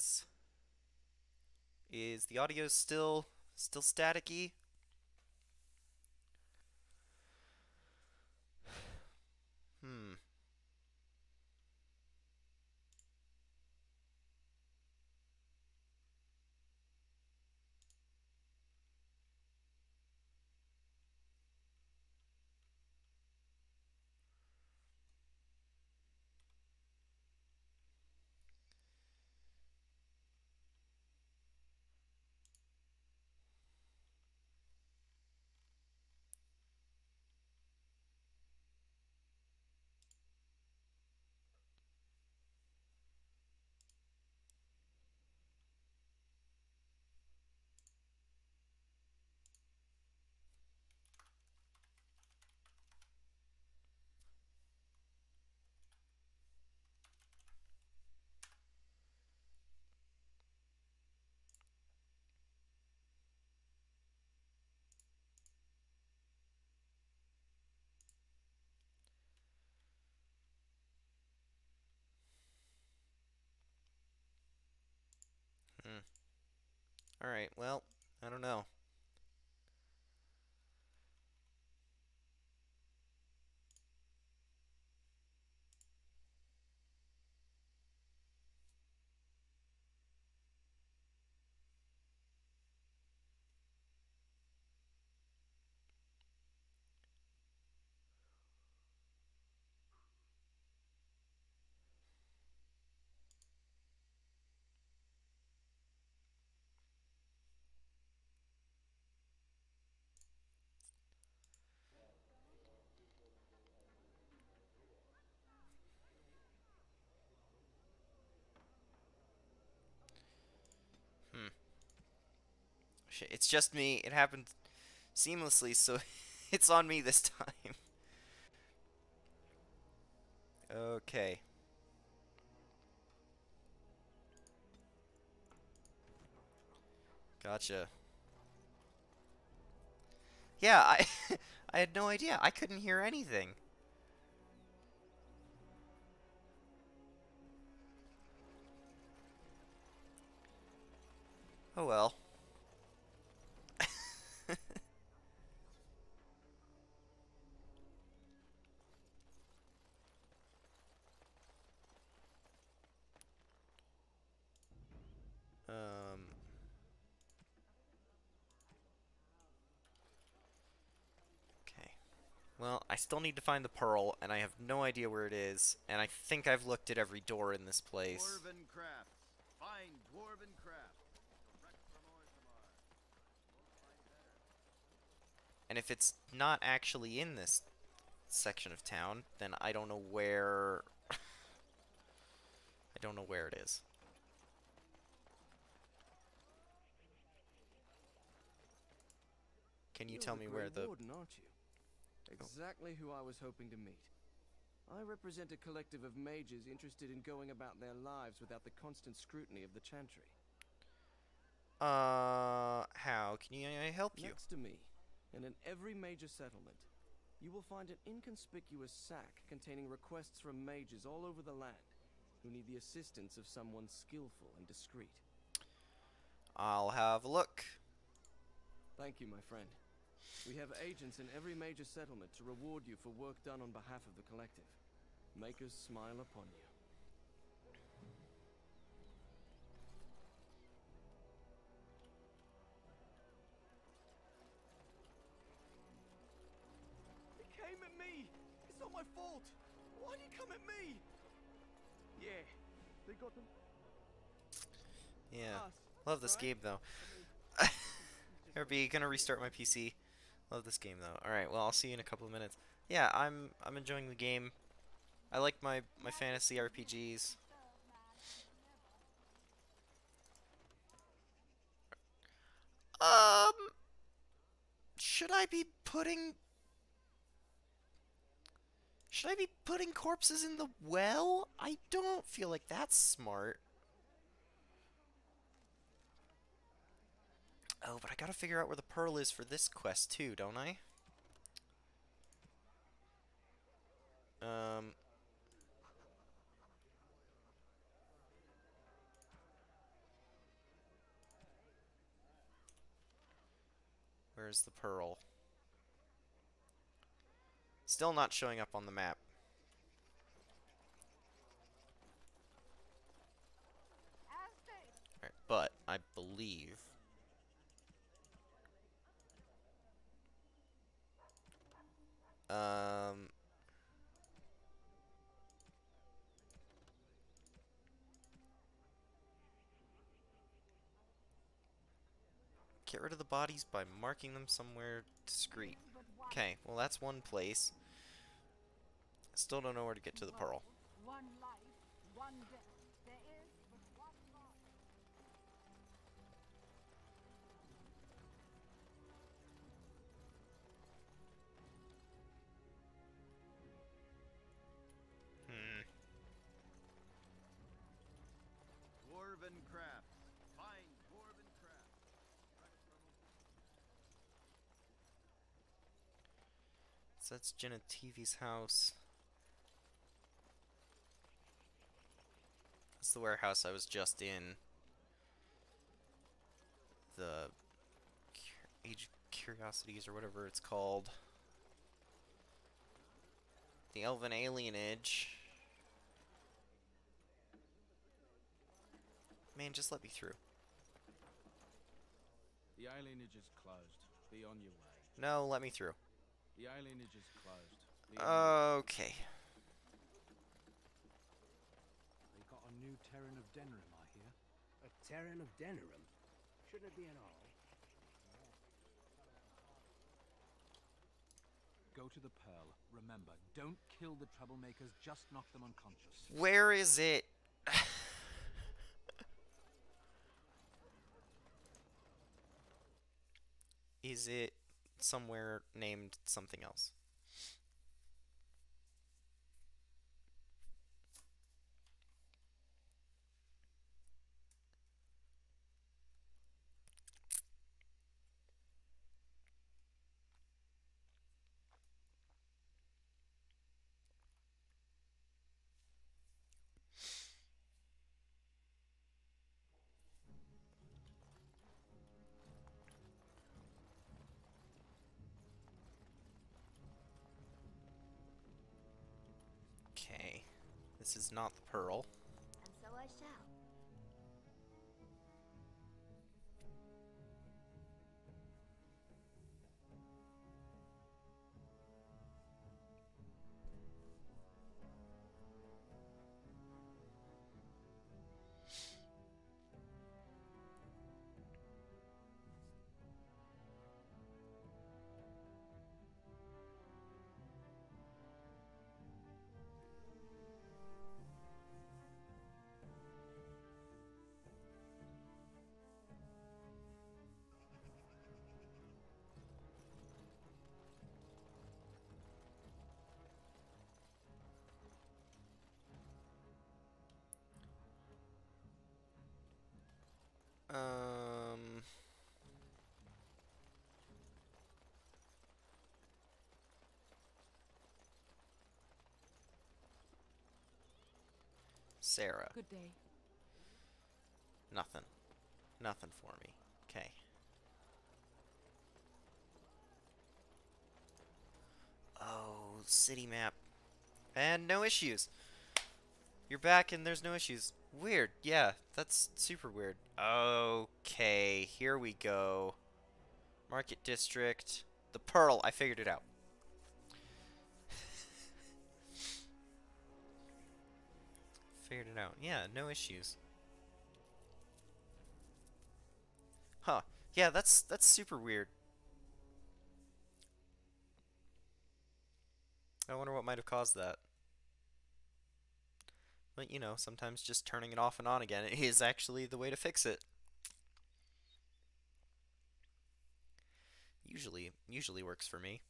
Is the audio still staticky? Hmm. Hmm. All right. Well, I don't know. Hmm. Shit, it's just me. It happened seamlessly, so it's on me this time. Okay. Gotcha. Yeah, I I had no idea. I couldn't hear anything. Oh well. Um. Okay. Well, I still need to find the pearl, and I have no idea where it is, and I think I've looked at every door in this place. Dwarven crafts. Fine dwarven crafts. Direct from Orzammar. Won't find better. And if it's not actually in this section of town, then I don't know where... I don't know where it is. Can you You're tell the me Grey where the... Warden, aren't you? Oh. Exactly who I was hoping to meet. I represent a collective of mages interested in going about their lives without the constant scrutiny of the Chantry. How can I help you? Next to me, and in every major settlement, you will find an inconspicuous sack containing requests from mages all over the land who need the assistance of someone skillful and discreet. I'll have a look. Thank you, my friend. We have agents in every major settlement to reward you for work done on behalf of the collective. Make us smile upon you. He came at me! It's not my fault! Why'd he come at me? Yeah, they got them. Yeah. Us, Love this right? game, though. I mean, he's just RB, gonna restart my PC. Love this game, though. Alright, well, I'll see you in a couple of minutes. Yeah, I'm enjoying the game. I like my fantasy RPGs. Um, should I be putting... Should I be putting corpses in the well? I don't feel like that's smart. Oh, but I gotta figure out where the pearl is for this quest, too, don't I? Um, Where's the pearl? Still not showing up on the map. Alright, but I believe... Get rid of the bodies by marking them somewhere discreet. Okay, well that's one place. Still don't know where to get to the pearl. One life, one death. There is but one life. Hmm. Dwarven crafts. Fine dwarven crafts. So that's Genetivi's house. That's the warehouse I was just in. The Age of Curiosities or whatever it's called. The Elven Alienage. Man, just let me through. The alienage is closed. Be on your way. No, let me through. The alienage is closed. Be on Okay. They got a new Terran of Denerim, I hear. A Terran of Denerim? Shouldn't it be an all? Go to the Pearl. Remember, don't kill the troublemakers, just knock them unconscious. Where is it? Is it somewhere named something else? Okay. This is not the pearl. And so I shall. Um... Sarah. Good day. Nothing. Nothing for me. Okay. Oh, city map. And no issues. You're back and there's no issues. Weird. Yeah, that's super weird. Okay, here we go. Market District. The Pearl. I figured it out. Figured it out. Yeah, no issues. Huh. Yeah, that's super weird. I wonder what might have caused that. But, you know, sometimes just turning it off and on again is actually the way to fix it. Usually works for me.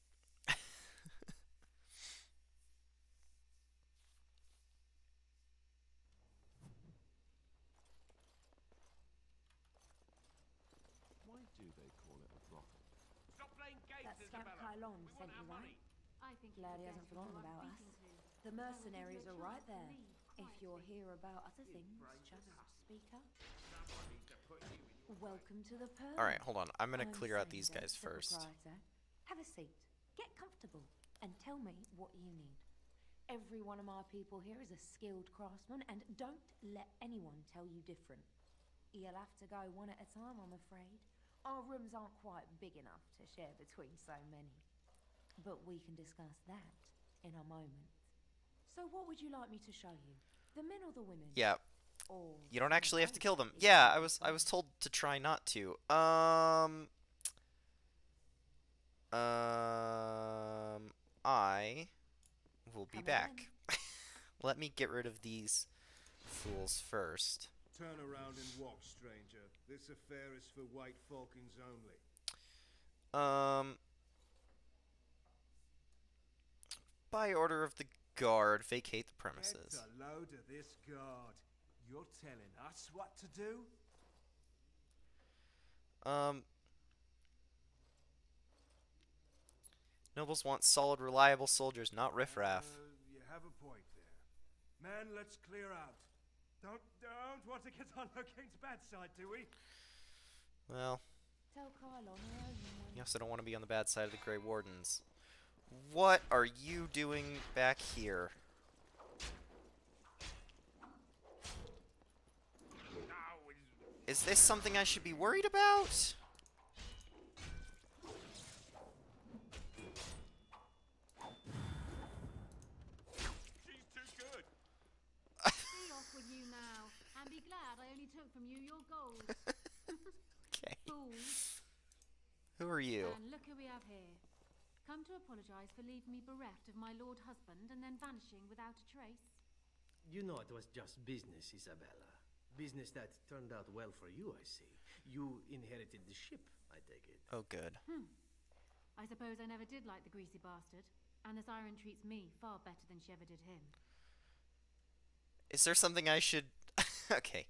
Why do they call it a brothel? That scamp Kylon sent you, right? I think Glad he hasn't forgotten about us. The mercenaries are right there. If you're here about other things, just speak up. Welcome to the Pearl. All right, hold on. I'm gonna I'm clear out these Sandra, guys the first. proprietor. Have a seat, get comfortable, and tell me what you need. Every one of my people here is a skilled craftsman, and don't let anyone tell you different. You'll have to go one at a time, I'm afraid. Our rooms aren't quite big enough to share between so many. But we can discuss that in a moment. So what would you like me to show you? The men or the women? Yeah. Or You don't actually have to kill them. both, if Yeah, you I was prefer. told to try not to. I will be Come back. in. Let me get rid of these fools first. Turn around and walk, stranger. This affair is for white falcons only. By order of the guard, vacate the Get premises. a load of this guard. You're telling us what to do? Nobles want solid, reliable soldiers, not riffraff. You have a point there. Man, let's clear out. Don't want to get on Locane's bad side, do we? Well, Tell Kyle on her own when- you also don't want to be on the bad side of the Grey Wardens. What are you doing back here? Is this something I should be worried about? She's too good. Be off with you now, and be glad I only took from you your gold. Okay. Fools. Who are you? And look who we have here. Come to apologise for leaving me bereft of my lord husband and then vanishing without a trace. You know it was just business, Isabella. Business that turned out well for you, I see. You inherited the ship, I take it. Oh, good. I suppose I never did like the greasy bastard, and the siren treats me far better than she ever did him. Is there something I should... Okay.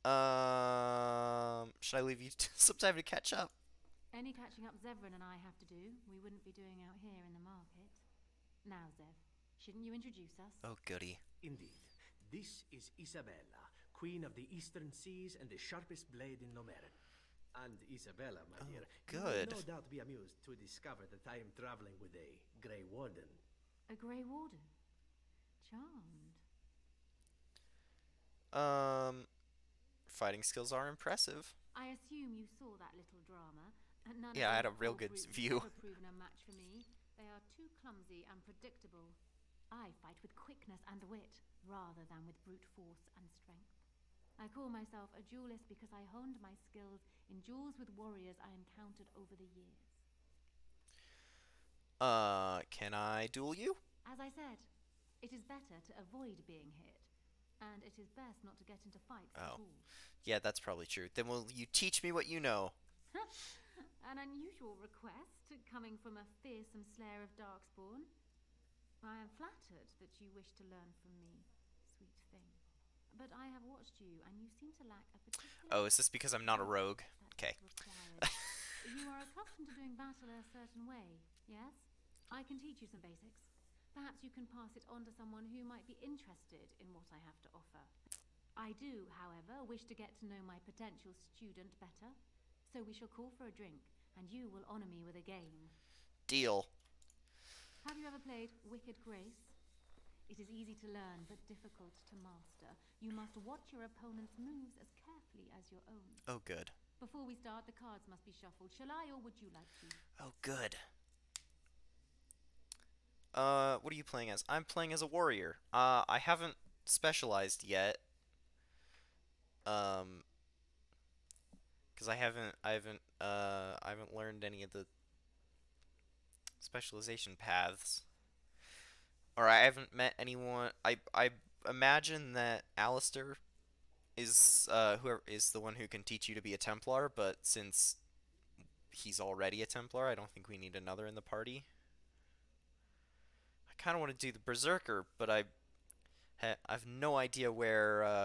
Should I leave you some time to catch up? Any catching up Zevran and I have to do, we wouldn't be doing out here in the market. Now, Zev, shouldn't you introduce us? Oh, goody. Indeed. This is Isabella, Queen of the Eastern Seas and the sharpest blade in Lomerin. And Isabella, my Oh, dear, good. you will no doubt be amused to discover that I am traveling with a Grey Warden. A Grey Warden. Charmed. Fighting skills are impressive. I assume you saw that little drama, and none Yeah, I of had a those real old good brutes view. have ever proven a match for me. They are too clumsy and predictable. I fight with quickness and wit, rather than with brute force and strength. I call myself a duelist because I honed my skills in duels with warriors I encountered over the years. Can I duel you? As I said, it is better to avoid being hit, and it is best not to get into fights at Oh. all. Yeah, that's probably true. Then will you teach me what you know? An unusual request, coming from a fearsome slayer of Darkspawn. I am flattered that you wish to learn from me, sweet thing. But I have watched you, and you seem to lack a particular... Oh, is this because I'm not a rogue? that Okay. is required. You are accustomed to doing battle a certain way, yes? I can teach you some basics. Perhaps you can pass it on to someone who might be interested in what I have to offer. I do, however, wish to get to know my potential student better. So we shall call for a drink, and you will honor me with a game. Deal. Have you ever played Wicked Grace? It is easy to learn, but difficult to master. You must watch your opponent's moves as carefully as your own. Oh, good. Before we start, the cards must be shuffled. Shall I, or would you like to? Oh, good. What are you playing as? I'm playing as a warrior. I haven't specialized yet. Because I haven't learned any of the specialization paths. Or I haven't met anyone. I imagine that Alistair is whoever is the one who can teach you to be a Templar, but since he's already a Templar, I don't think we need another in the party. I kind of want to do the Berserker, but I have no idea where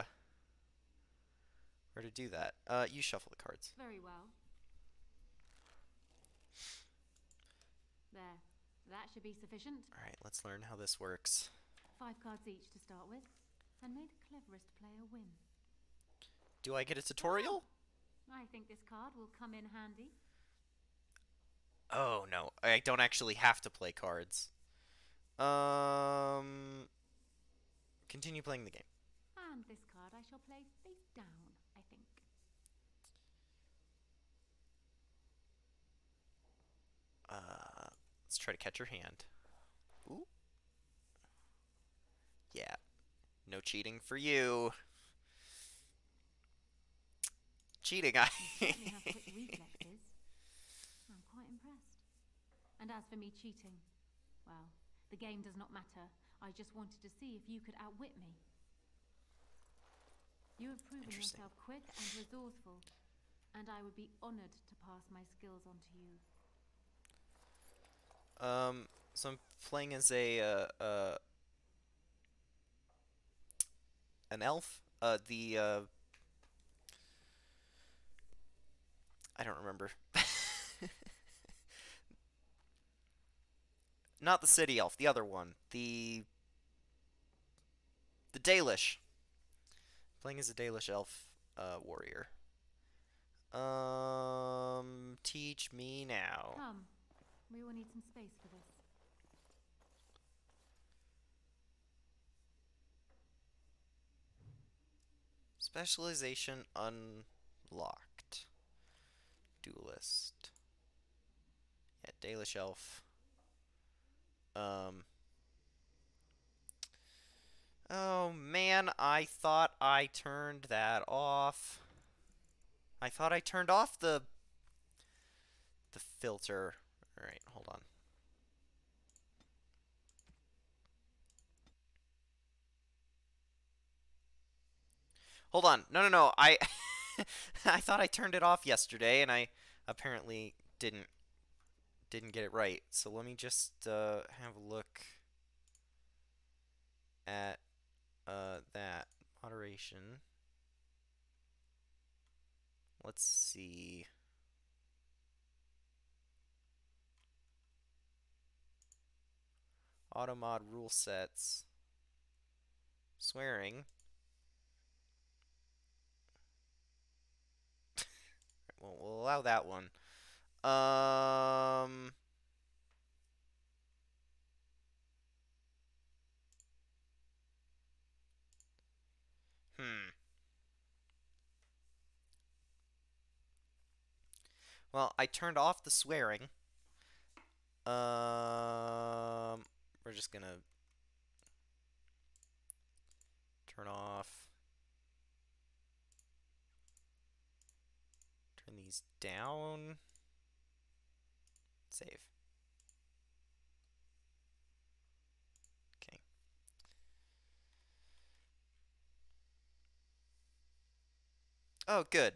to do that. You shuffle the cards. Very well. There. That should be sufficient. Alright, let's learn how this works. 5 cards each to start with. And may the cleverest player win. Do I get a tutorial? I think this card will come in handy. Oh, no. I don't actually have to play cards. Continue playing the game. And this card I shall play face down, I think. Let's try to catch her hand. Ooh. Yeah. No cheating for you. Cheating, I... You certainly have quick reflexes. I'm quite impressed. And as for me cheating, well, the game does not matter. I just wanted to see if you could outwit me. You have proven yourself quick and resourceful, and I would be honored to pass my skills on to you. So I'm playing as a, an elf. I don't remember. Not the city elf, the other one. The Dalish. Playing as a Dalish elf, warrior. Teach me now. Come. We will need some space for this. Specialization unlocked. Duelist. Yeah, Dalish elf. Oh man, I thought I turned that off. I thought I turned off the filter. Alright, hold on. Hold on. No. I I thought I turned it off yesterday and I apparently didn't get it right. So let me just have a look at that moderation. Let's see. Automod rule sets. Swearing. Well, we'll allow that one. Well, I turned off the swearing. We're just gonna turn off. Turn these down. Save. Okay. Oh, good.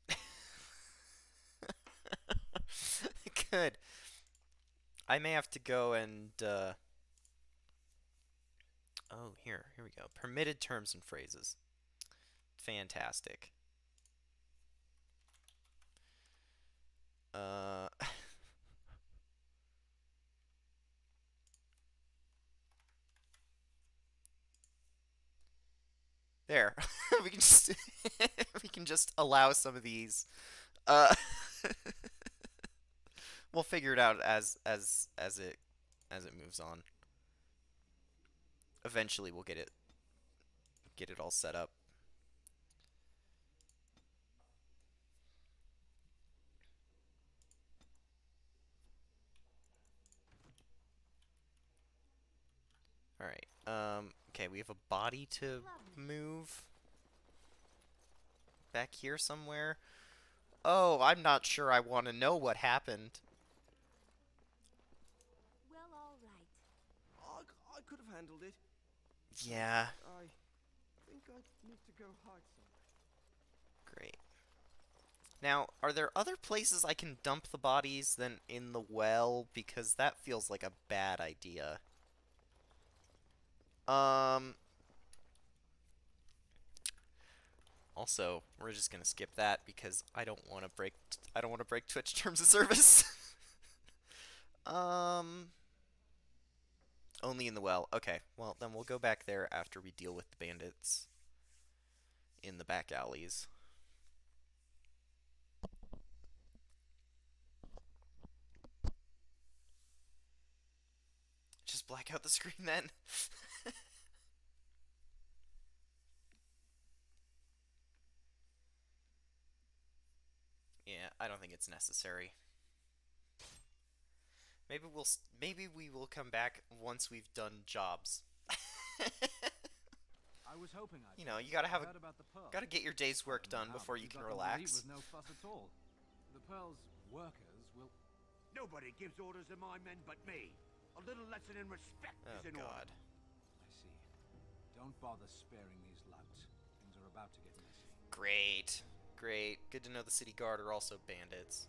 Good. I may have to go and, oh, here we go. Permitted terms and phrases. Fantastic. There. We can just we can just allow some of these. We'll figure it out as it moves on. Eventually we'll get it all set up. Alright, okay, we have a body to move back here somewhere. Oh, I'm not sure I want to know what happened. Well, all right. I could have handled it. Yeah. I think I need to go hide somewhere. Great. Now, are there other places I can dump the bodies than in the well? Because that feels like a bad idea. Also, we're just gonna skip that because I don't want to break Twitch terms of service. Only in the well. Okay, well then we'll go back there after we deal with the bandits in the back alleys. just black out the screen then? Yeah, I don't think it's necessary. Maybe we will come back once we've done jobs. I was hoping I'd You know, you gotta have heard about the pearl. gotta get your day's work done before you can relax. With no fuss at all. The pearl's workers will. Nobody gives orders to my men but me. A little lesson in respect Oh is in God. I see. Don't bother sparing these louts. Things are about to get messy. Great, great. Good to know the city guard are also bandits.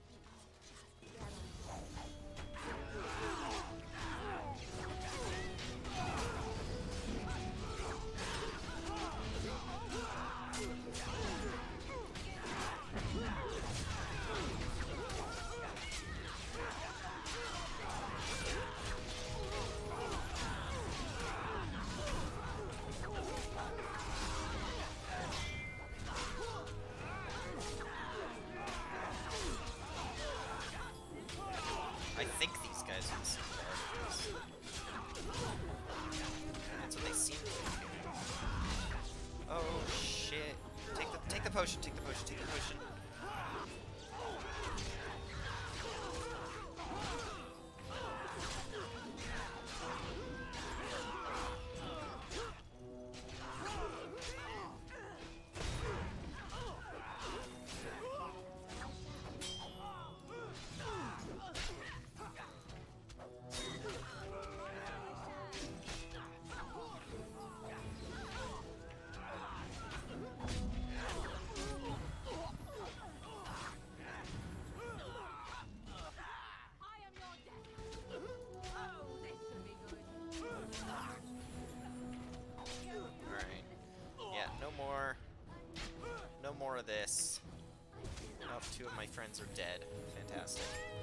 I think these guys are the city guard. That's what they seem to be doing. Oh shit! Take the potion. Take the potion. Take the potion. No more of this. Oh, 2 of my friends are dead. Fantastic.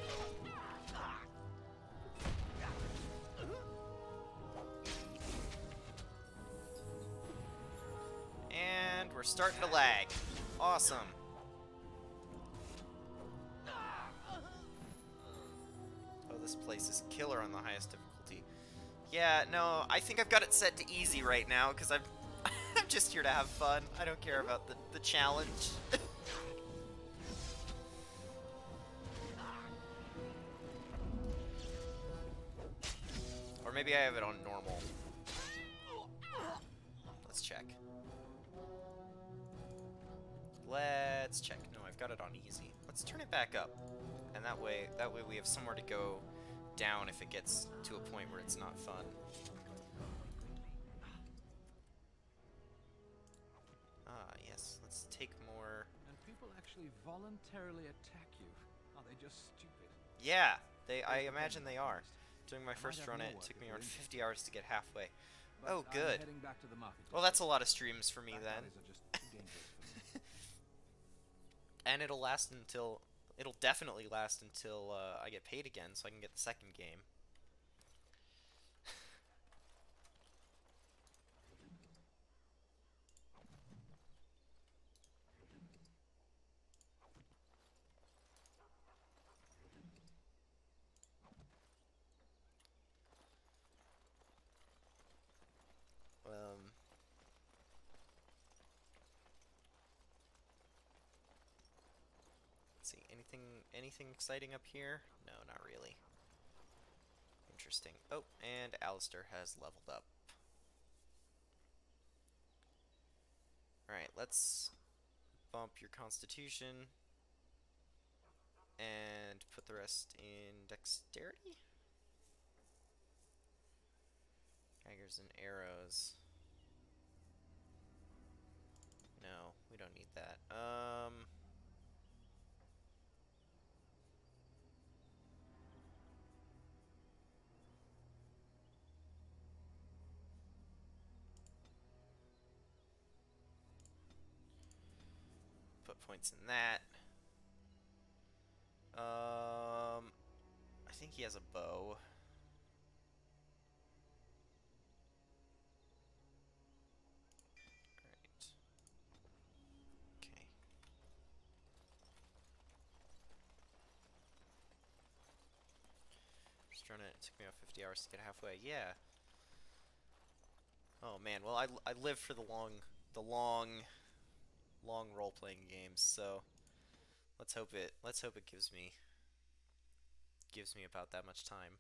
And we're starting to lag. Awesome. Oh, this place is killer on the highest difficulty. Yeah, no, I think I've got it set to easy right now, because I'm just here to have fun. I don't care about the challenge. Or maybe I have it on normal. Let's check. Let's check. No, I've got it on easy. Let's turn it back up. And that way we have somewhere to go down if it gets to a point where it's not fun. Yes, let's take more. And people actually voluntarily attack you. Are they just stupid? Yeah, I imagine they are. Doing my first run, it took me around 50 hours to get halfway. But Oh, I'm good. heading back to the market Well, that's a lot of streams for me then. Backbiters are just too dangerous for me. And it'll definitely last until I get paid again, so I can get the second game. Let's see, anything exciting up here? No, not really. Interesting. Oh, and Alistair has leveled up. Alright, let's bump your constitution and put the rest in dexterity? Daggers and arrows. No, we don't need that. Put points in that. I think he has a bow. Great. Okay. speedrun it. It took me about 50 hours to get halfway. Yeah. Oh man, well I live for the long role-playing games, so let's hope it gives me about that much time.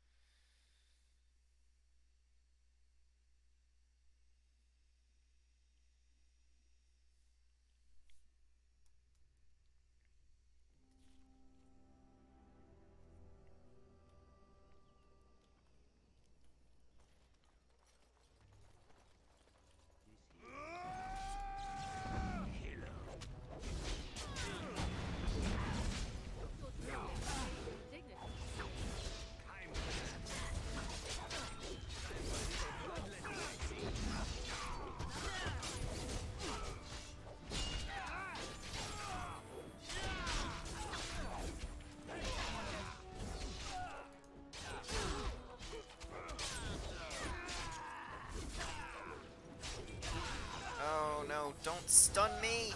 Oh no, don't stun me!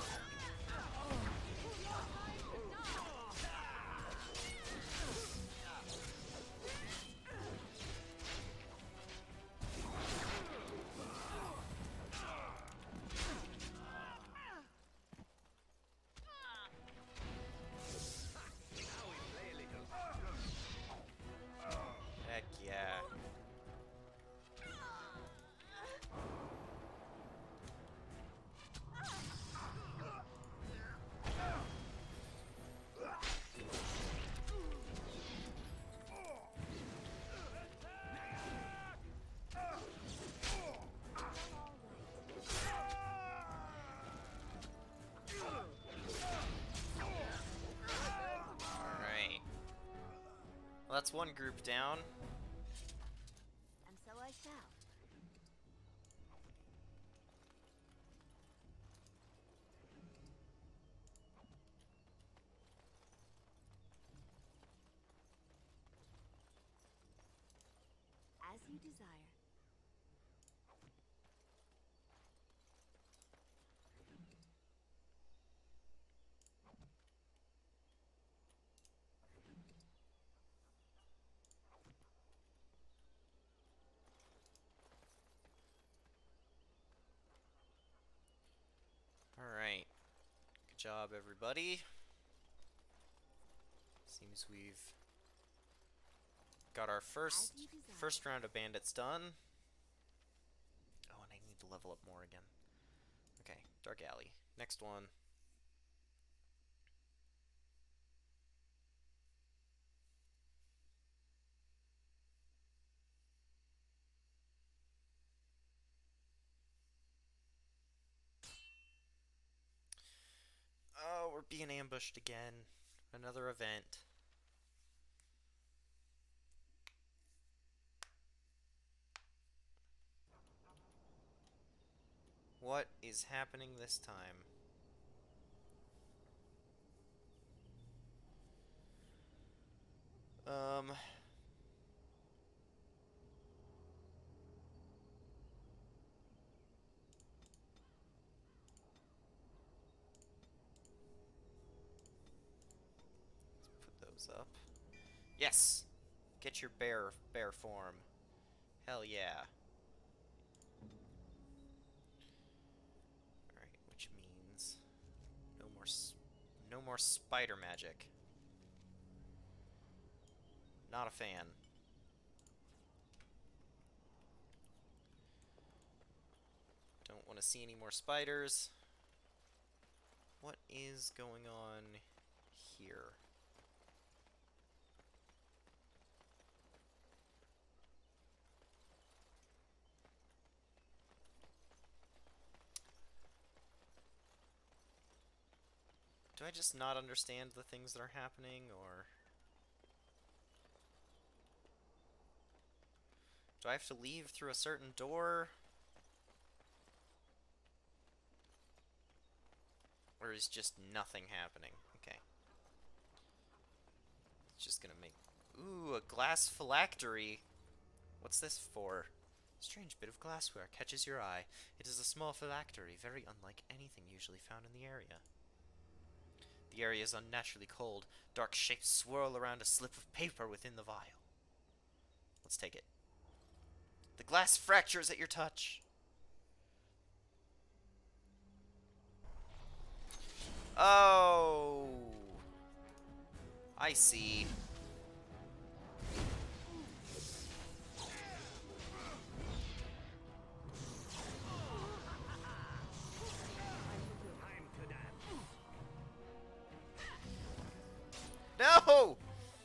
Heck yeah. Alright. Well, that's one group down. And so I shall. As you desire. Alright. Good job, everybody. Seems we've got our first round of bandits done. Oh, and I need to level up more again. Okay, Dark Alley. Next one. Oh, we're being ambushed again. Another event. What is happening this time? Let's put those up. Yes! Get your bear form. Hell yeah. Alright, which means no more spider magic. Not a fan. Don't want to see any more spiders. What is going on here? Do I just not understand the things that are happening, or do I have to leave through a certain door? Or is just nothing happening? Okay. It's just gonna make... Ooh, a glass phylactery. What's this for? Strange bit of glassware catches your eye. It is a small phylactery, very unlike anything usually found in the area. The area is unnaturally cold. Dark shapes swirl around a slip of paper within the vial. Let's take it. The glass fractures at your touch. Oh, I see. No!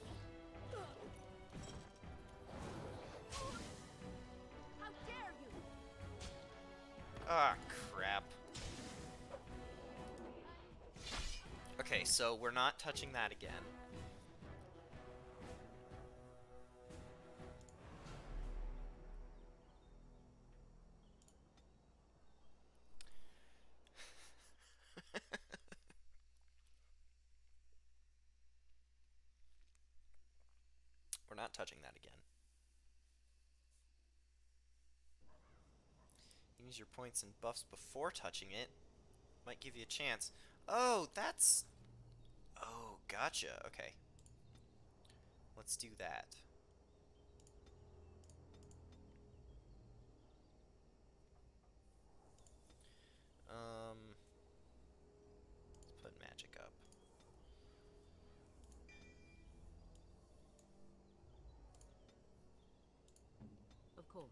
How dare you! Ah, crap. Okay, so we're not touching that again. We're not touching that again. Use your points and buffs before touching it. Might give you a chance. Oh, that's... Oh, gotcha. Okay. Let's do that. Let's put magic up. Of course.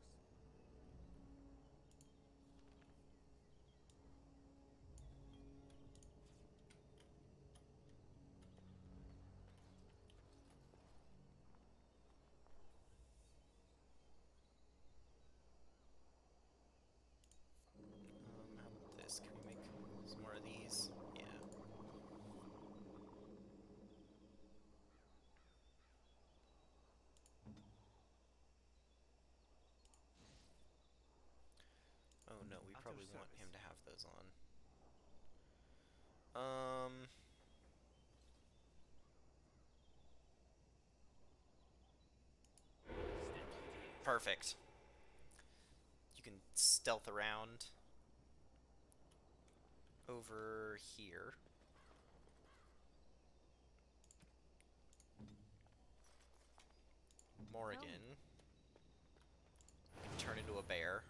How about this? Can we make some more of these? Yeah. Oh no, we probably want him to have those on. Perfect. You can stealth around over here. Morrigan can turn into a bear.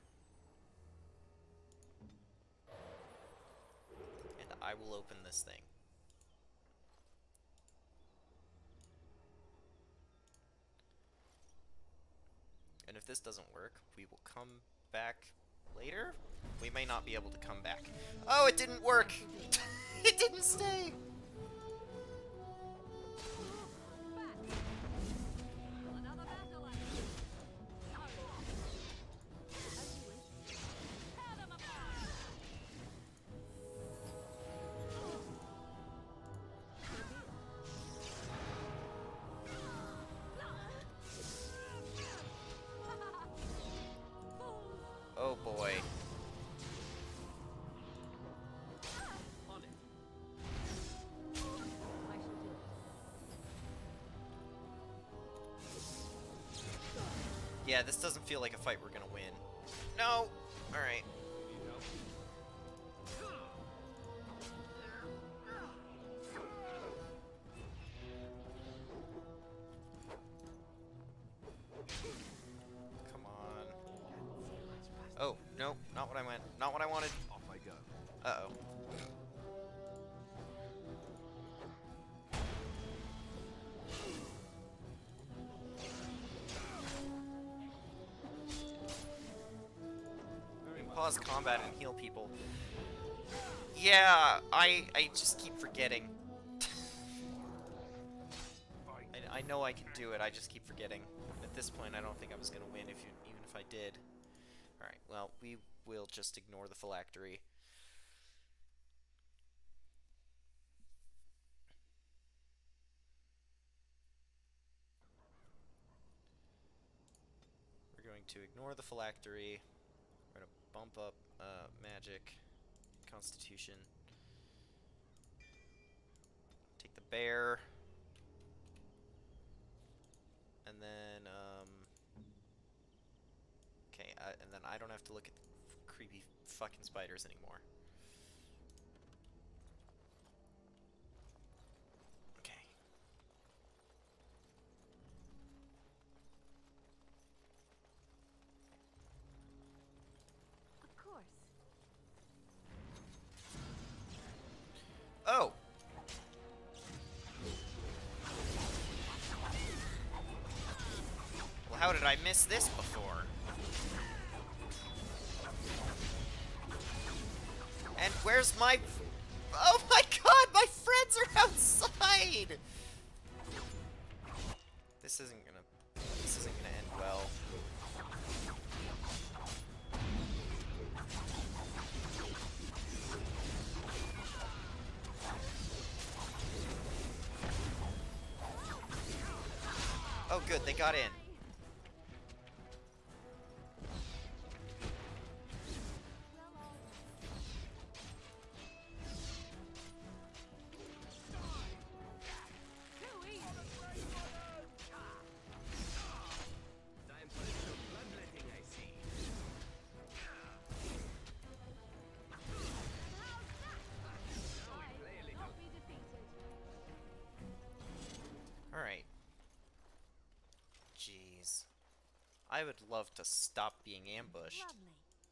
And I will open this thing. And if this doesn't work, we will come back later? We may not be able to come back. Oh, it didn't work! It didn't stay! Oh boy. Yeah, this doesn't feel like a fight we're gonna win. No! Alright. Come on. Oh, no, not what I went. Not what I wanted. Off I go. Uh-oh. Pause combat and heal people. Yeah, I just keep forgetting. I know I can do it, I just keep forgetting. At this point, I don't think I was going to win even if I did. Alright, well, we will just ignore the phylactery. We're going to ignore the phylactery. We're going to bump up magic, constitution. Take the bear. And then, okay, and then I don't have to look at the creepy fucking spiders anymore. Okay. did I miss this before? And where's my... Oh my god, my friends are outside! This isn't gonna end well. Oh good, they got in. Alright. Jeez. I would love to stop being ambushed. Lovely.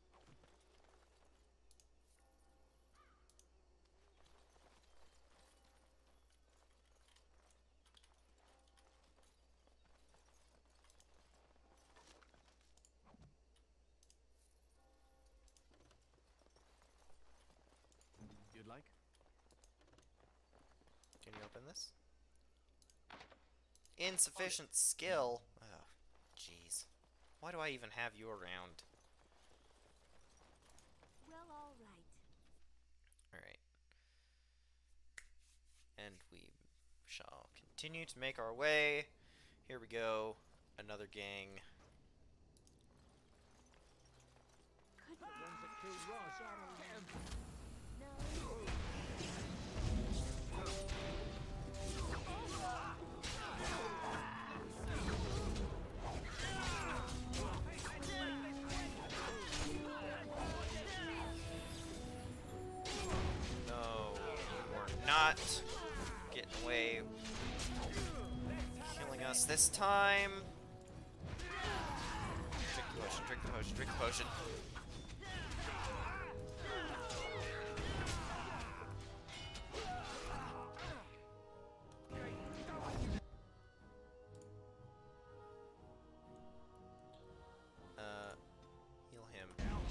You'd like? Can you open this? Insufficient skill. Oh, jeez. Why do I even have you around? Well, all right. Alright. And we shall continue to make our way. Here we go. Another gang. No, you are not getting away. Killing us this time. Drink the potion, drink the potion, drink the potion. Heal him.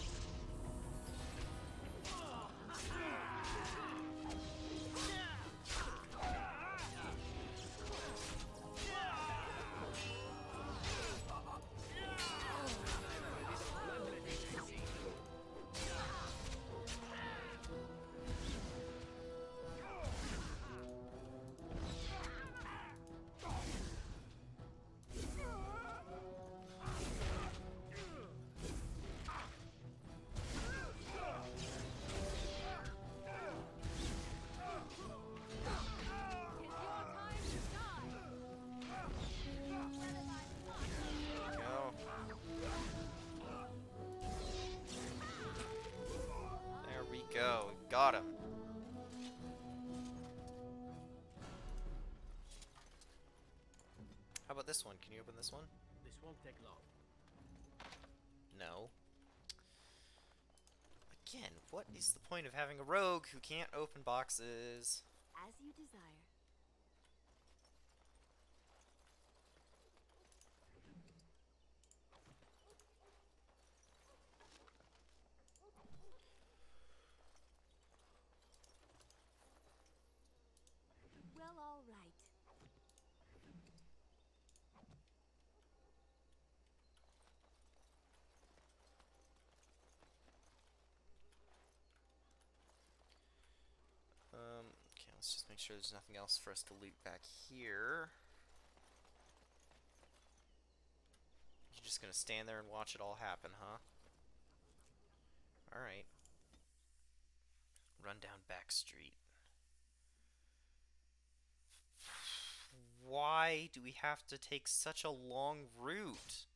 Go. There we go. Got him. How about this one? Can you open this one? This won't take long. No. Again, what is the point of having a rogue who can't open boxes? As you desire. Well, all right. Okay, let's just make sure there's nothing else for us to loot back here. You're just gonna stand there and watch it all happen, huh? Alright. Run down back street. Why do we have to take such a long route?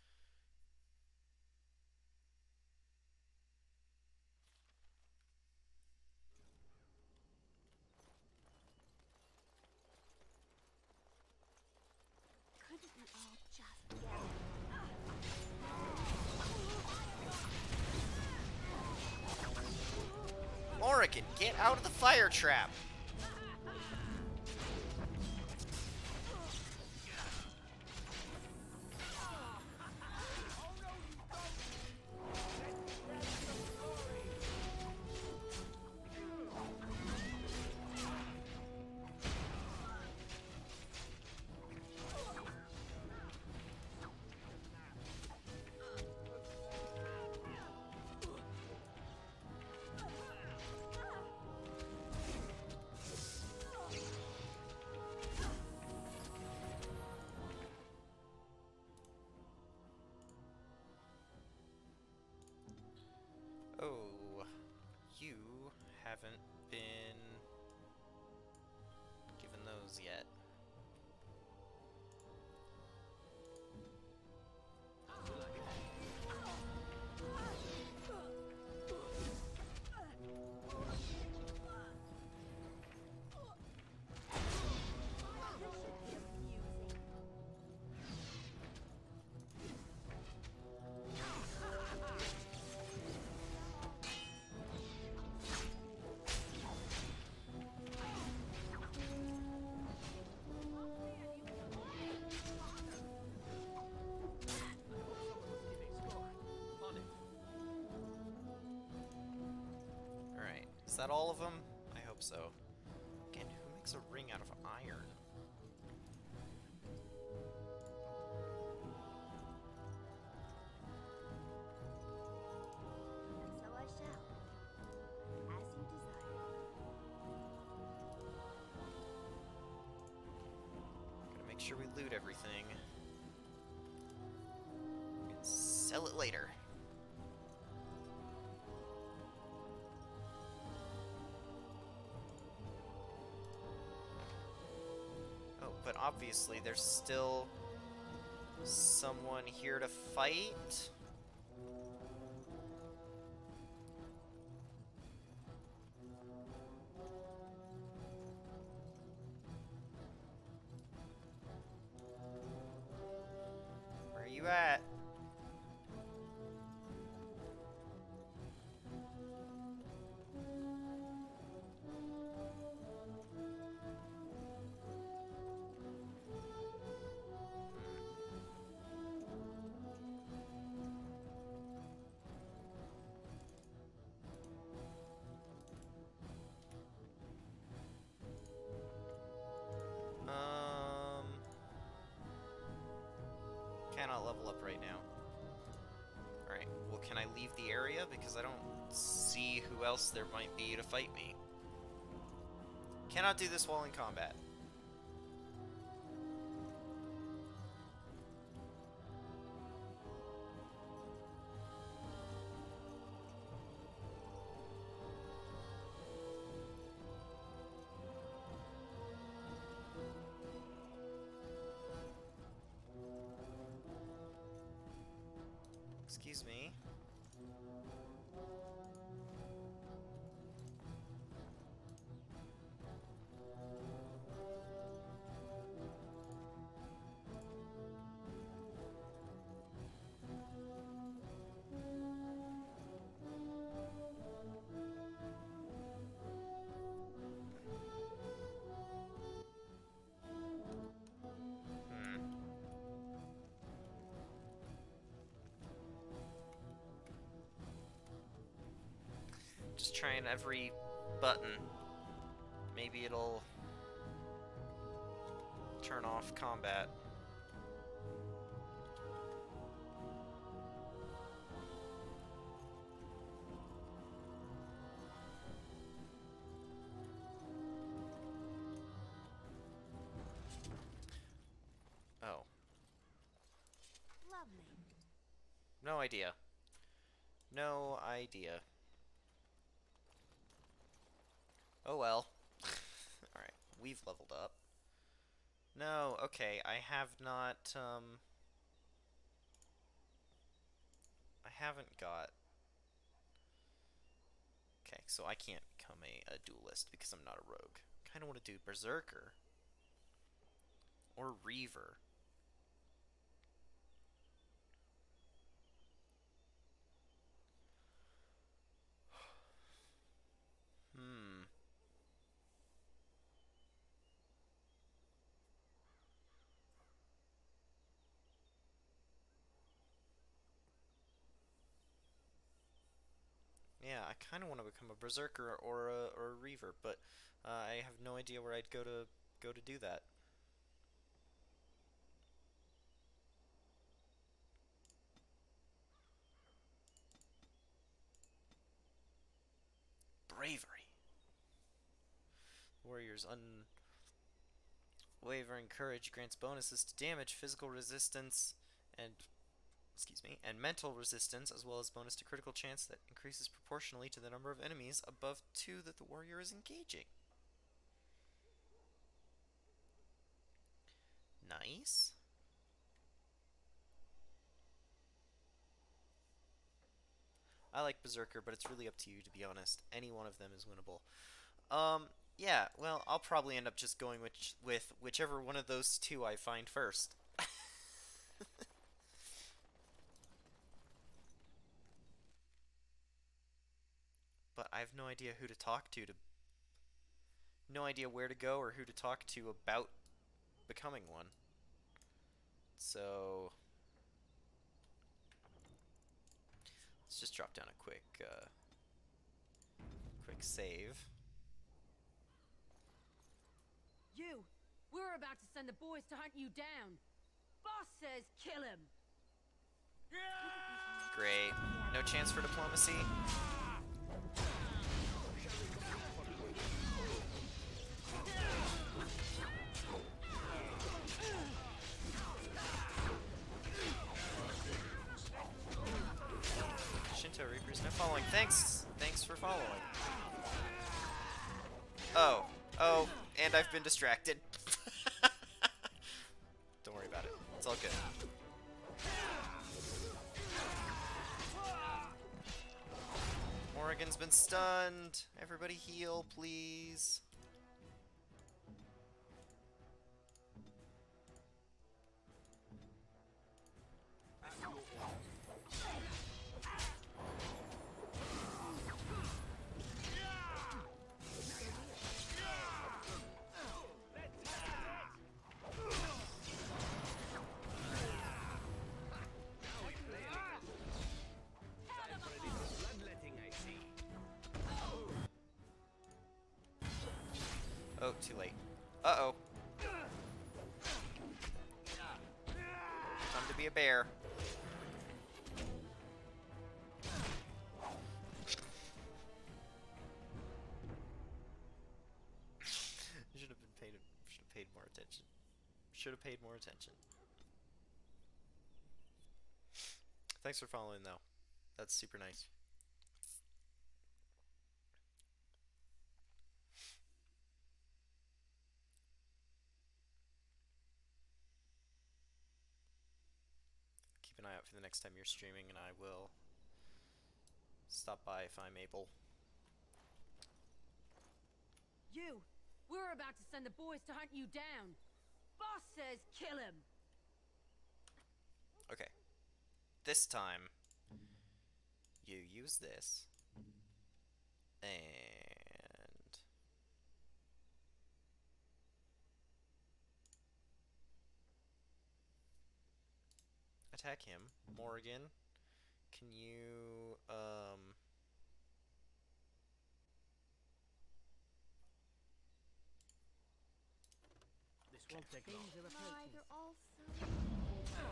Couldn't we all just get Morrigan, get out of the fire trap! that all of them? I hope so. Again, who makes a ring out of iron? And so I shall. As you desire. Gotta make sure we loot everything. And sell it later. Oh, but obviously there's still someone here to fight. Where are you at? Cannot level up right now. Alright, well, can I leave the area? Because I don't see who else there might be to fight me. Cannot do this while in combat. Excuse me. Just trying every button. Maybe it'll turn off combat. Oh. Lovely. No idea. No idea. Oh well. Alright, we've leveled up. No, okay, I have not, I haven't got... Okay, so I can't become a duelist because I'm not a rogue. Kinda want to do Berserker. Or Reaver. Yeah, I kind of want to become a Berserker or a Reaver, but I have no idea where I'd go to do that. Bravery. Warrior's unwavering courage grants bonuses to damage, physical resistance, and mental resistance, as well as bonus to critical chance that increases proportionally to the number of enemies above 2 that the warrior is engaging. Nice. I like Berserker, but it's really up to you, to be honest. Any one of them is winnable. Yeah, well, I'll probably end up just going with whichever one of those two I find first. But I have no idea who to talk to no idea where to go or who to talk to about becoming one. So let's just drop down a quick Quick save. You! We're about to send the boys to hunt you down. Boss says kill him. Great. No chance for diplomacy? Shinto Reapers, no following. Thanks! Thanks for following. Oh. Oh, and I've been distracted. Don't worry about it. It's all good. Morrigan's been stunned. Everybody heal, please. Oh, too late. Uh-oh. Time to be a bear. Should have paid more attention. Should have paid more attention. Thanks for following, though. That's super nice. Keep an eye out for the next time you're streaming, and I will stop by if I'm able. You! We're about to send the boys to hunt you down. Boss says kill him. Okay. This time, you use this, and attack him. Morrigan, can you, This won't take long. My, they're all so...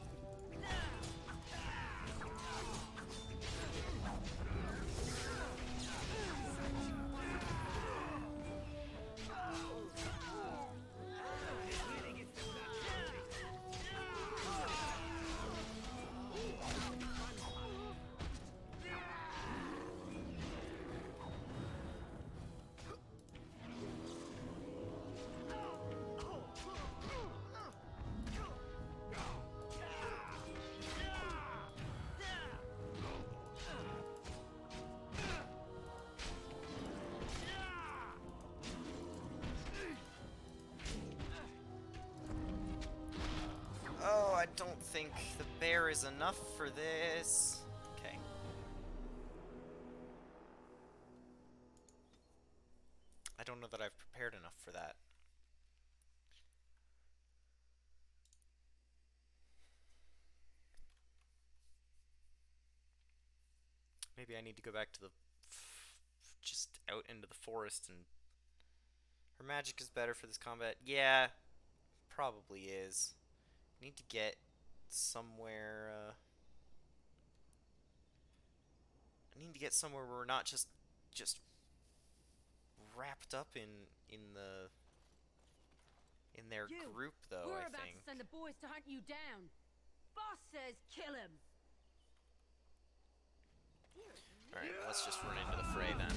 oh, I don't think the bear is enough for this. Okay. I don't know that I've prepared enough for that. Maybe I need to go back to the just out into the forest, and her magic is better for this combat. Yeah, probably is. I need to get somewhere. I need to get somewhere where we're not just wrapped up in their group, though. We're I about think. to send the boys to hunt you down. Boss says kill him. All right, let's just run into the fray then.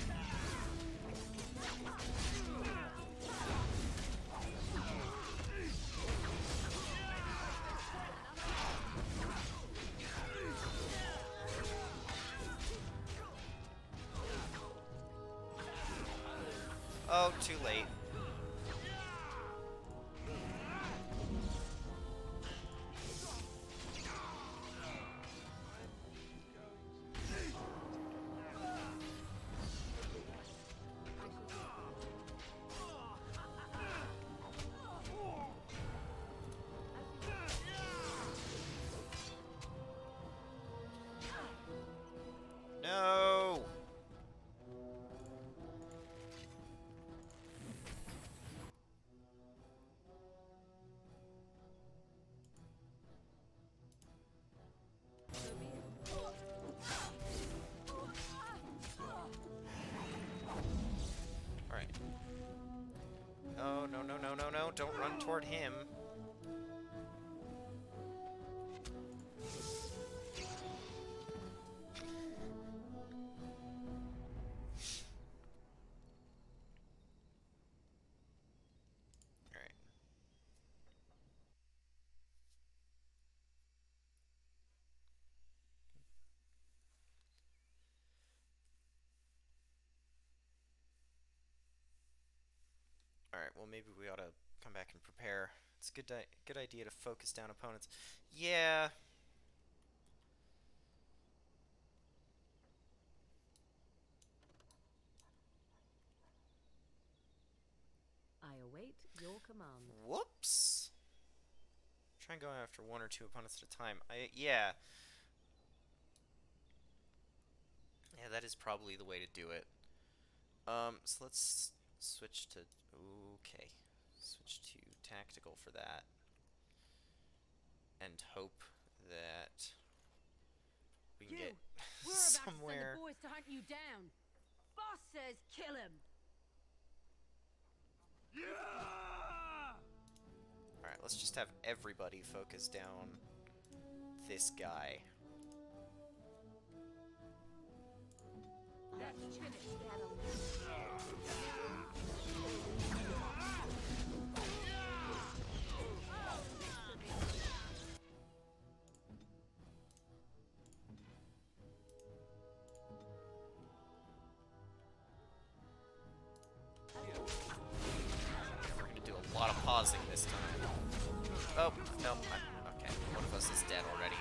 Oh, too late. No! don't run toward him. Alright. Alright, well maybe we ought to come back and prepare. It's a good idea to focus down opponents. Yeah. I await your command. Whoops. Try and go after one or two opponents at a time. Yeah. Yeah, that is probably the way to do it. So let's switch to... Okay. Switch to tactical for that. And hope that we can get We're about to send somewhere. the boys to hunt you down. Boss says kill him. Alright, let's just have everybody focus down this guy. Let's finish that. We're gonna do a lot of pausing this time. Oh, no. Okay, one of us is dead already.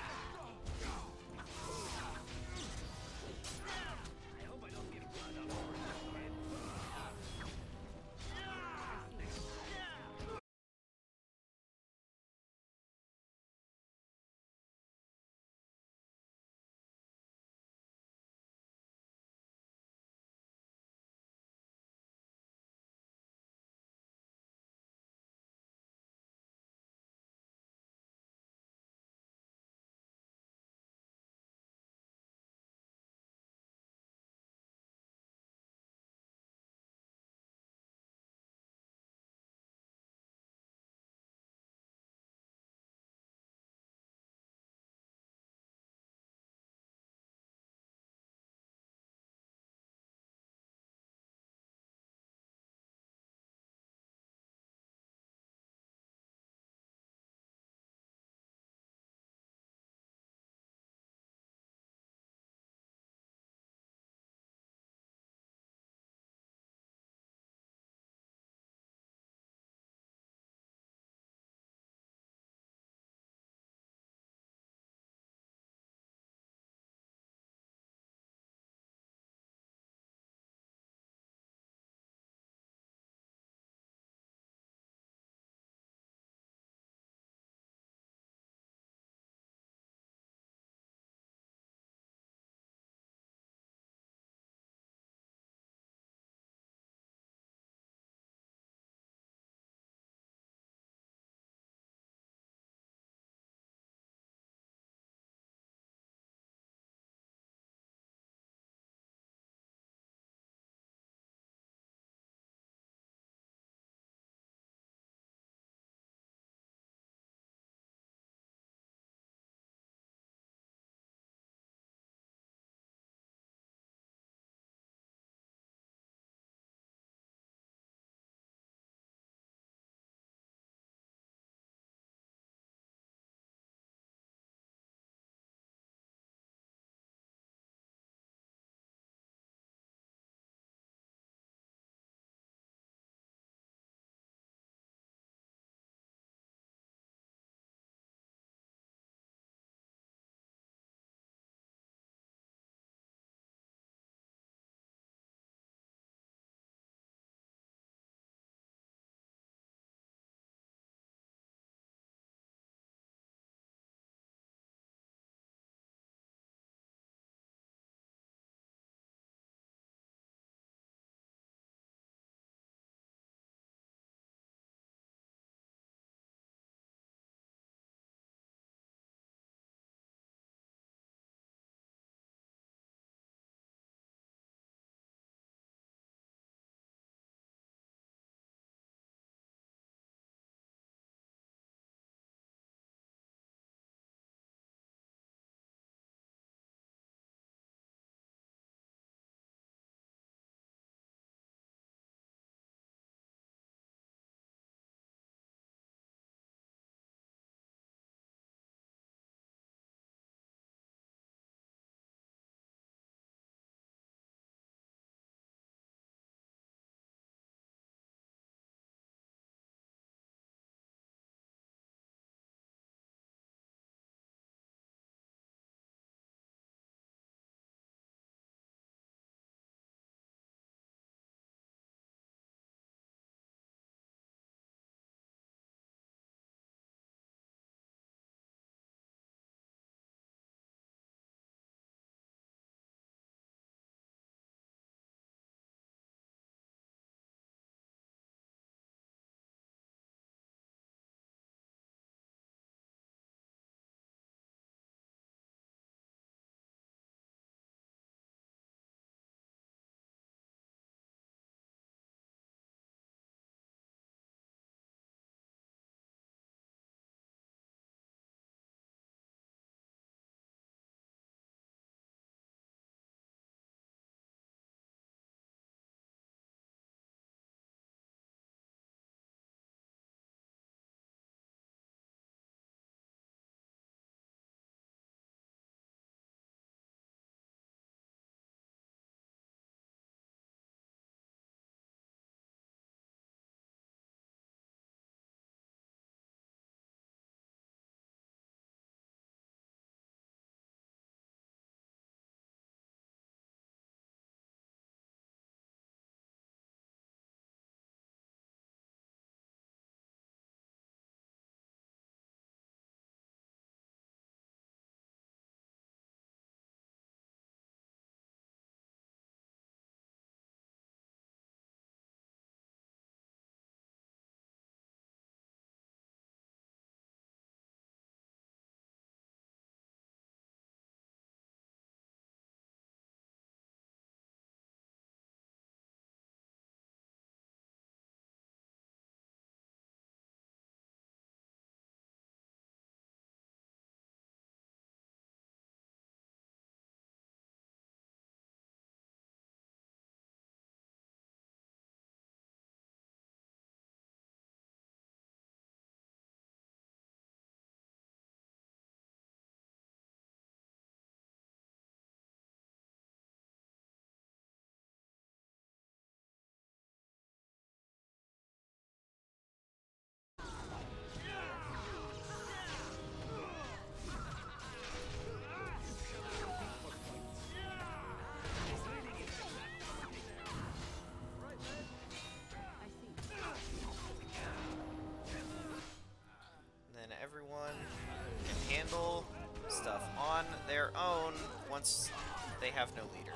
their own once they have no leader.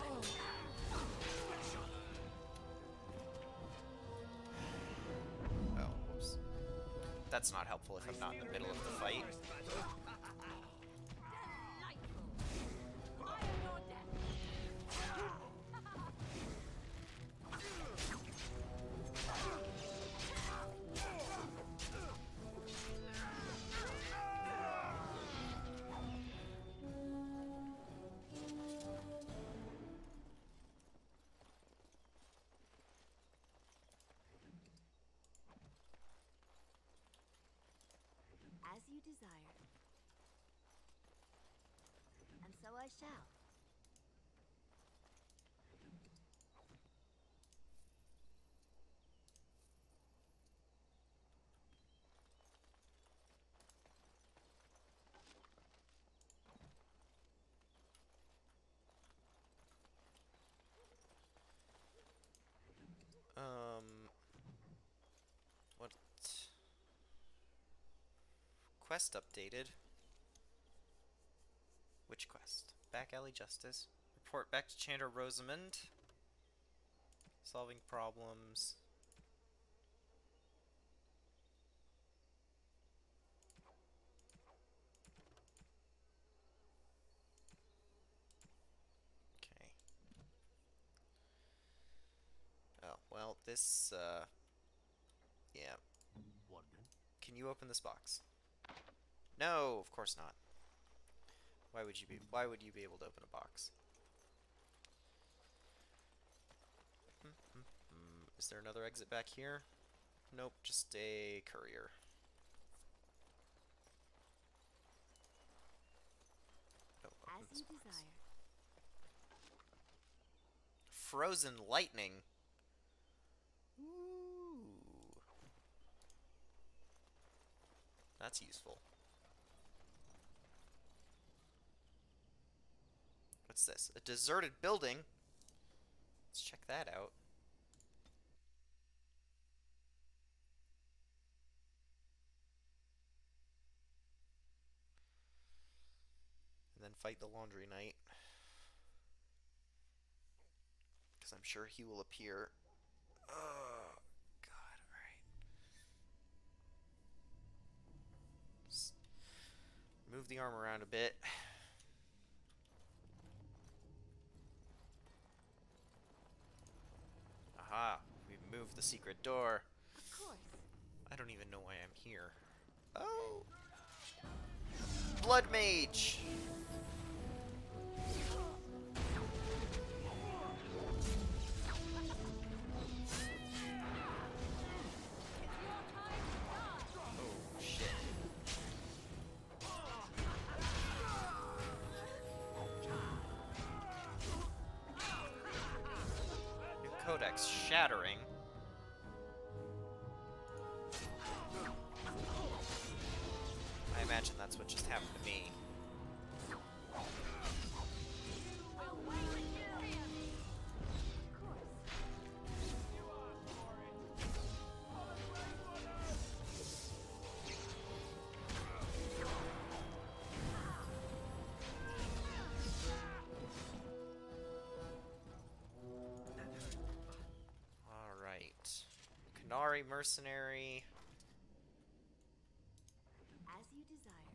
Oh, whoops. That's not helpful if I'm not in the middle of the fight. As you desire. And so I shall. What? Quest updated. Which quest? Back Alley Justice. Report back to Chandra Rosamond. Solving problems. Okay. Oh, well, this, yeah. What then? Can you open this box? No, of course not. Why would you be able to open a box? Is there another exit back here? Nope, just a courier. Oh, open As this you box. desire. Frozen lightning. Ooh. That's useful. What's this? A deserted building? Let's check that out. And then fight the Laundry Knight. Because I'm sure he will appear. Oh, God, alright. Move the arm around a bit. Aha, we've moved the secret door. Of course. I don't even know why I'm here. Oh! Blood Mage! Oh, shit. New Codex shattering. I imagine that's what just happened to me. Alright. Qunari Mercenary. As you desire.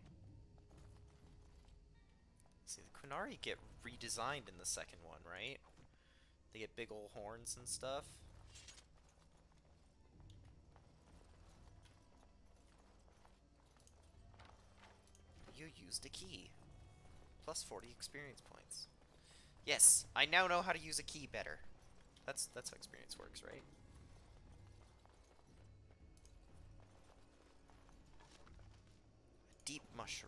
See, the Qunari get redesigned in the second one, right? They get big ol' horns and stuff. You used a key. Plus 40 experience points. Yes, I now know how to use a key better. That's how experience works, right? A deep mushroom.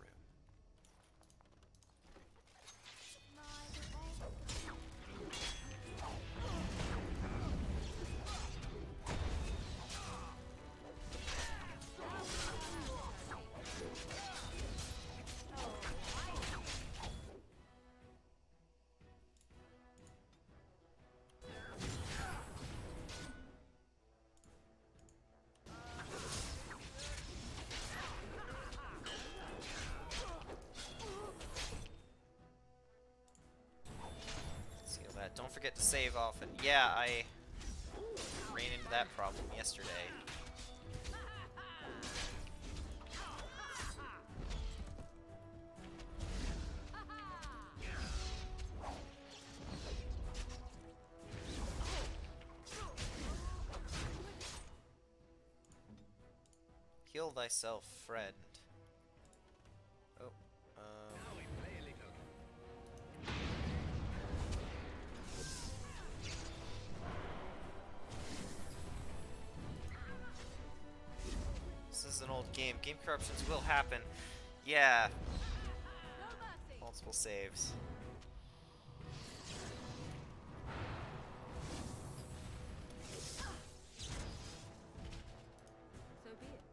forget to save often. Yeah, I ran into that problem yesterday. Heal thyself, friend. Oh, this is an old game. Game corruptions will happen. Yeah. Multiple saves. So be it.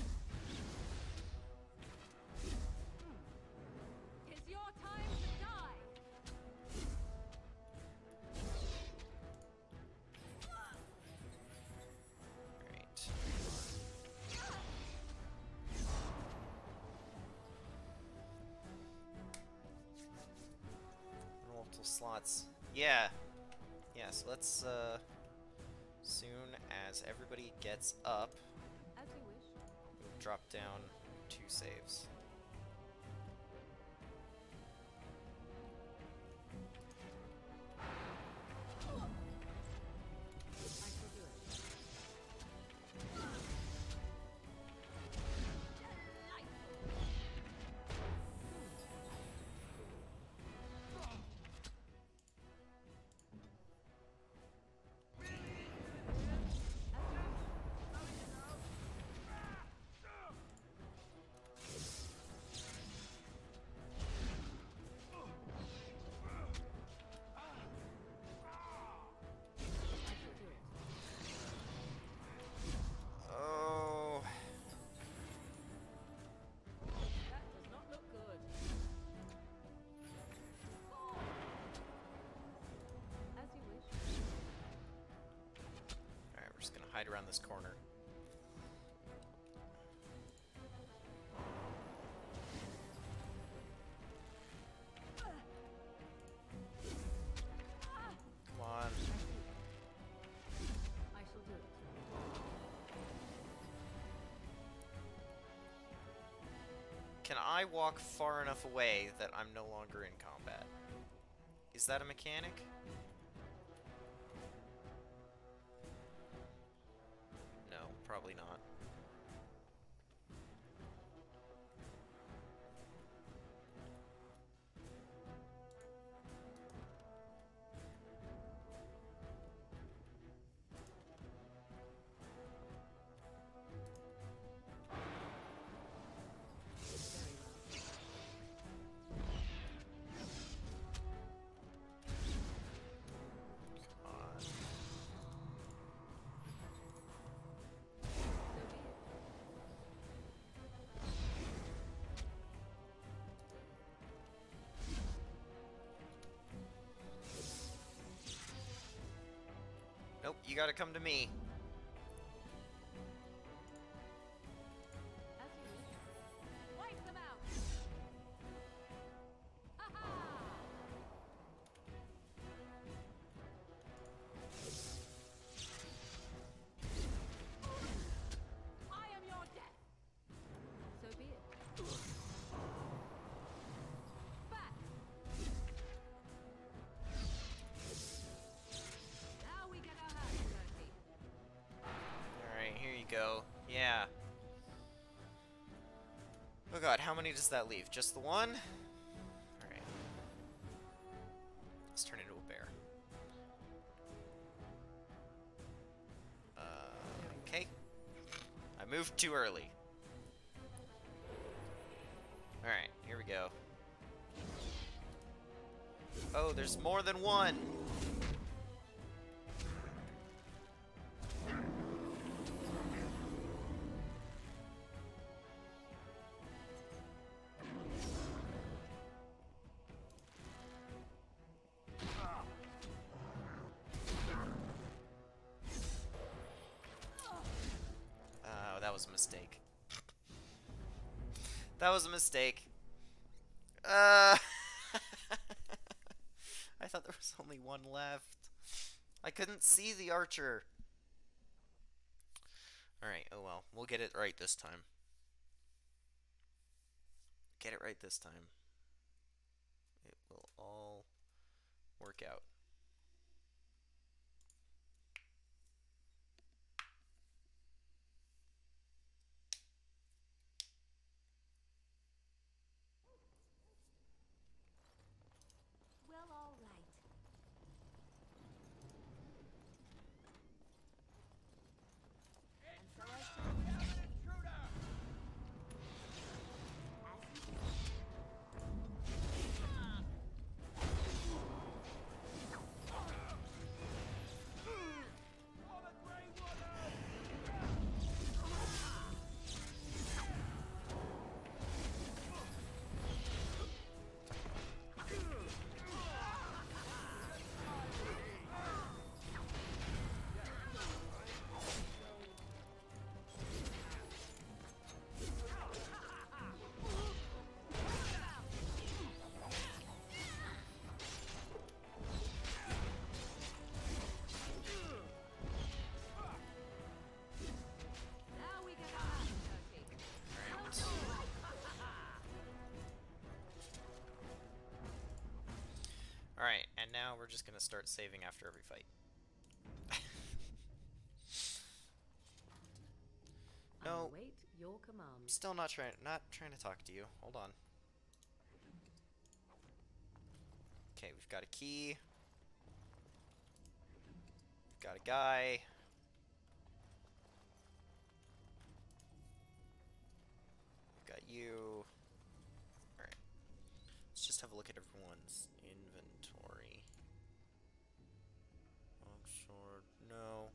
It's your time to die. Right. Multiple slots. Yeah. Yeah, so let's, soon as everybody gets up, As you wish. we'll drop down 2 saves. I shall do it. Oh. That does not look good. As you wish. Alright, we're just gonna hide around this corner. Come on. I shall do it. Can I walk far enough away that I'm no longer in combat? Is that a mechanic? No, probably not. Come on. Nope, you gotta come to me. As you wish. Wipe them out. Ha-ha! I am your death. So be it. Back. Now we get our hands dirty. Alright, here you go. Yeah. Oh god, how many does that leave? Just the one? Alright. Let's turn into a bear. Okay. I moved too early. Alright, here we go. Oh, there's more than one! Oh, that was a mistake. That was a mistake. I thought there was only one left. I couldn't see the archer. Alright, oh well. We'll get it right this time. Get it right this time. It will all work out. Well, all right. And so I Alright, and now we're just gonna start saving after every fight. No. Wait your command. Still not trying to talk to you. Hold on. Okay, we've got a key. We've got a guy. We've got you. Alright. Let's just have a look at everyone's inventory. Long sword. No.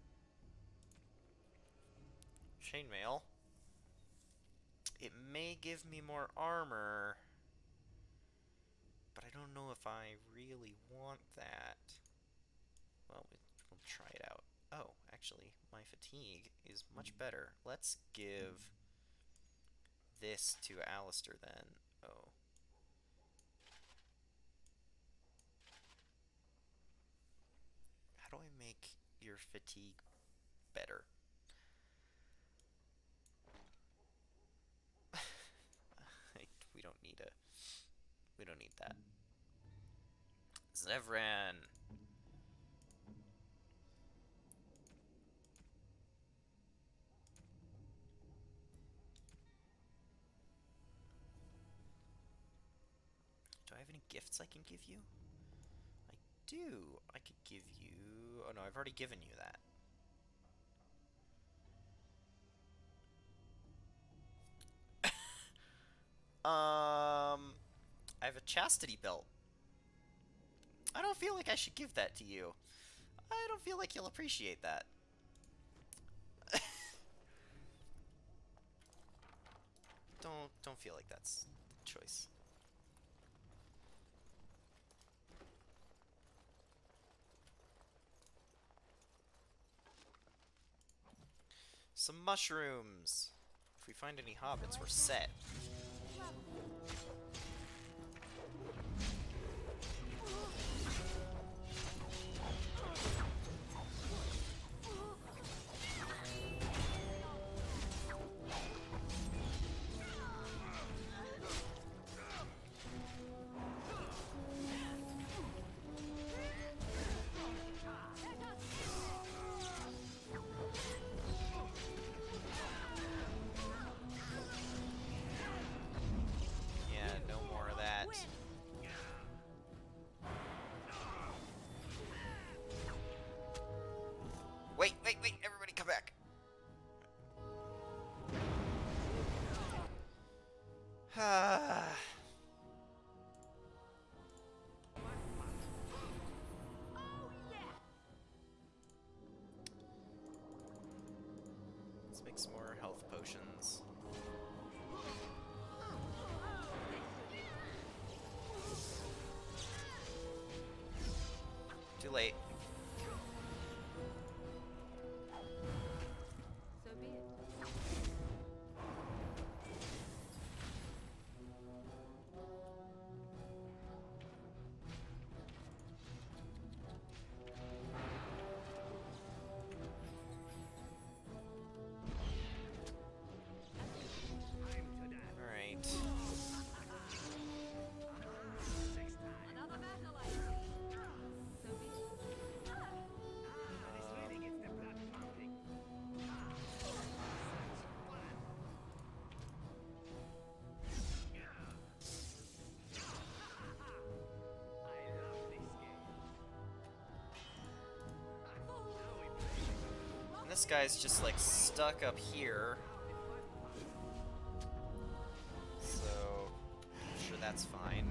Chainmail. It may give me more armor, but I don't know if I really want that. Well, we'll try it out. Oh, actually, my fatigue is much better. Let's give this to Alistair then. Oh. How do I make your fatigue better? We don't need that. Zevran. Do I have any gifts I can give you? I do. I could give you... Oh no, I've already given you that. I have a chastity belt. I don't feel like I should give that to you. I don't feel like you'll appreciate that. Don't feel like that's the choice. Some mushrooms. If we find any hobbits, we're set. Wait, everybody come back. Let's make some more health potions. Too late. So be it. this guy's just like stuck up here. So, I'm sure that's fine.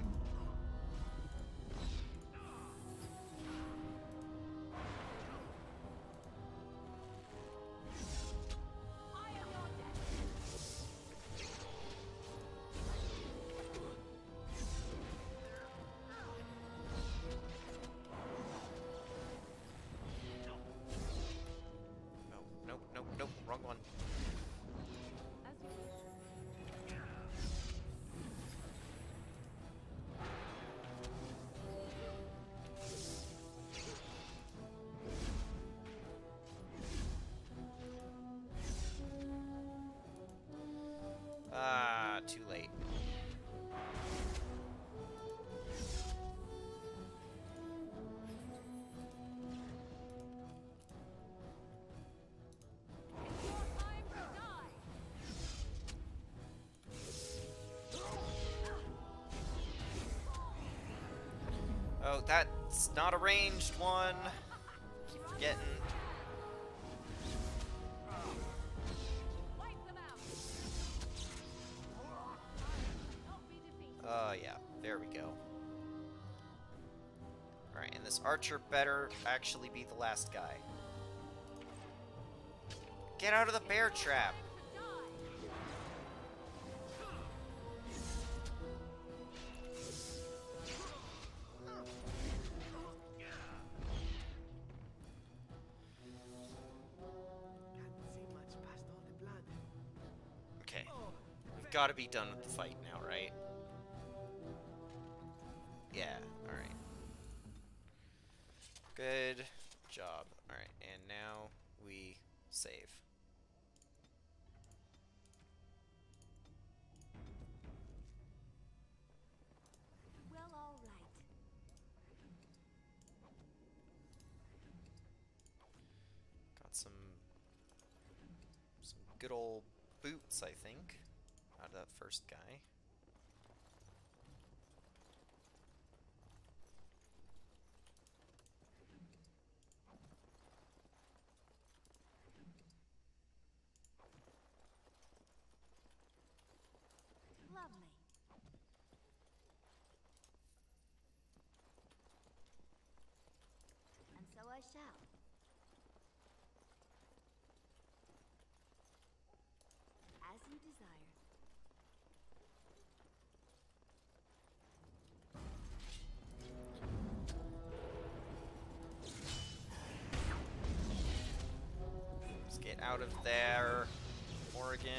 Nope, wrong one. Ah, too late. Oh, that's not a ranged one. Keep forgetting. Yeah, there we go. Alright, and this archer better actually be the last guy. Get out of the bear trap! Okay, we've got to be done with the fight now, right? Yeah, alright. Good job. Alright, and now we save. Well, all right. Got some good old boots, I think, out of that first guy. Lovely. And so I shall. As you desire. Let's get out of there, Oregon.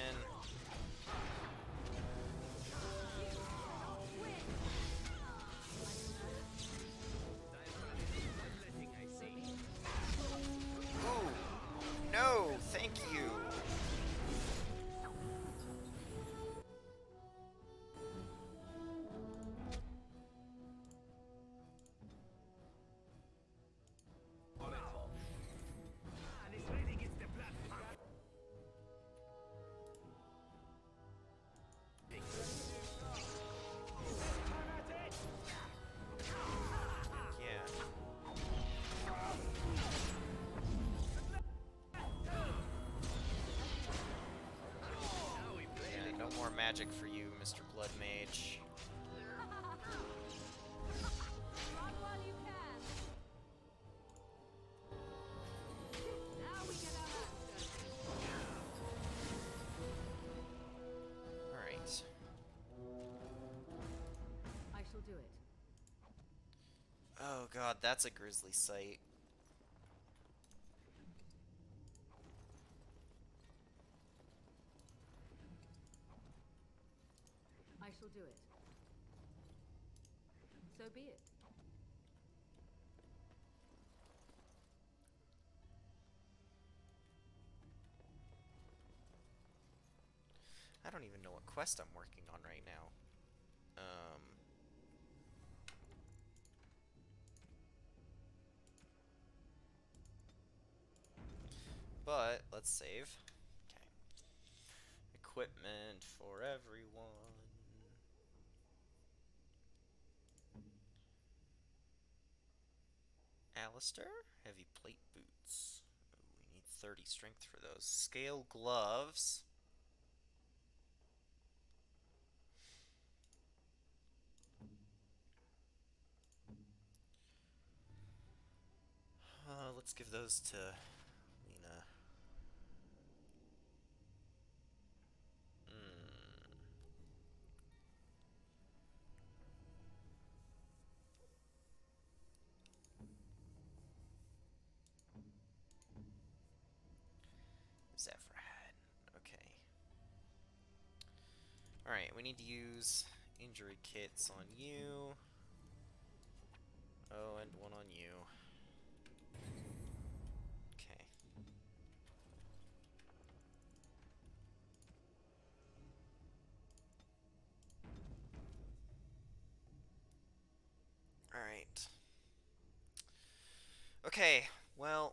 Oh, no, thank you. More magic for you, Mr. Blood Mage. Alright. I shall do it. Oh god, that's a grisly sight. I shall do it. So be it. I don't even know what quest I'm working on right now. But let's save. Okay. Equipment for everyone. Alistair, heavy plate boots. Ooh, we need 30 strength for those. Scale gloves. Let's give those to Lena. Zephyrhad. Okay. Alright, we need to use injury kits on you. Oh, and one on you. Okay. Alright. Okay, well,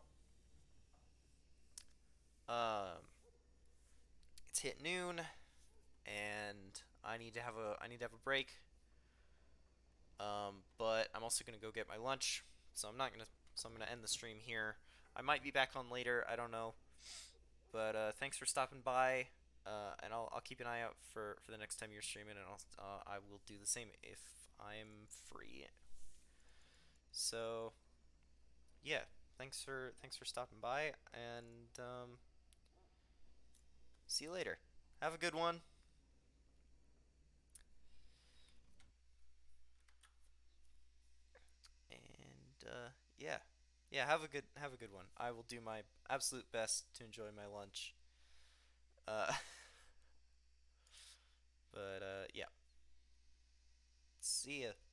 it's hit noon, and I need to have a break. But I'm also gonna go get my lunch, so I'm gonna end the stream here. I might be back on later, I don't know. But thanks for stopping by, and I'll keep an eye out for the next time you're streaming, and I will do the same if I'm free. So yeah, thanks for stopping by, and see you later. Have a good one. And yeah, have a good one. I will do my absolute best to enjoy my lunch. Uh, but yeah, see ya.